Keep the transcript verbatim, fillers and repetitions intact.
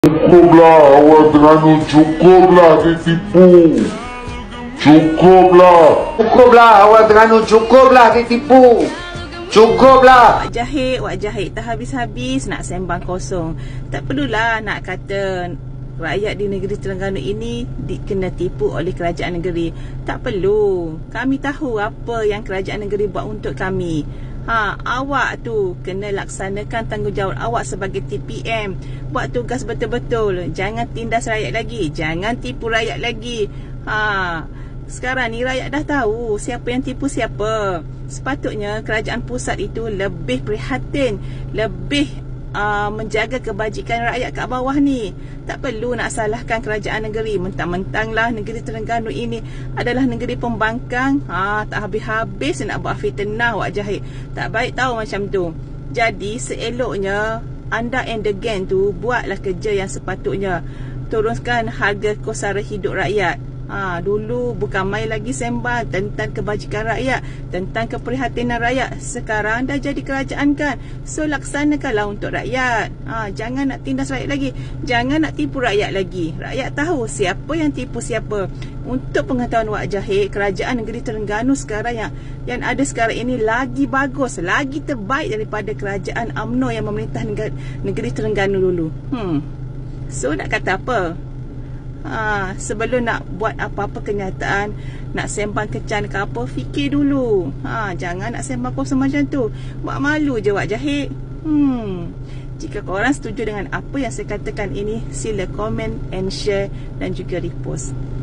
Cukuplah awak Terengganu, cukuplah ditipu. Cukuplah. Cukuplah awak Terengganu, cukuplah ditipu. Cukuplah. Wak Jahit, Wak Jahit tak habis-habis nak sembang kosong. Tak perlulah nak kata rakyat di negeri Terengganu ini di, kena tipu oleh kerajaan negeri. Tak perlu. Kami tahu apa yang kerajaan negeri buat untuk kami. Ha, awak tu kena laksanakan tanggungjawab awak sebagai T P M. Buat tugas betul-betul. Jangan tindas rakyat lagi. Jangan tipu rakyat lagi. Ha, sekarang ni rakyat dah tahu siapa yang tipu siapa. Sepatutnya kerajaan pusat itu lebih prihatin, lebih uh, menjaga kebajikan rakyat kat bawah ni. Tak perlu nak salahkan kerajaan negeri. Mentang-mentanglah negeri Terengganu ini adalah negeri pembangkang. Ha, tak habis-habis nak buat fitnah Wak Jahit. Tak baik tahu macam tu. Jadi seeloknya anda and the gang tu buatlah kerja yang sepatutnya. Turunkan harga kos sara hidup rakyat. Ha, dulu bukan main lagi sembang tentang kebajikan rakyat, tentang keprihatinan rakyat. Sekarang dah jadi kerajaan kan. So laksanakanlah untuk rakyat. Ha, jangan nak tindas rakyat lagi. Jangan nak tipu rakyat lagi. Rakyat tahu siapa yang tipu siapa. Untuk pengetahuan Wak Jahit, kerajaan negeri Terengganu sekarang yang yang ada sekarang ini lagi bagus, lagi terbaik daripada kerajaan U M N O yang memerintah negeri, negeri Terengganu dulu. Hmm. So nak kata apa? Ha, sebelum nak buat apa-apa kenyataan, nak sembang kecan ke apa, fikir dulu. Ha, jangan nak sembang kosong macam tu. Buat malu je Wak Jahit. Hmm. Jika korang setuju dengan apa yang saya katakan ini, sila komen and share dan juga repost.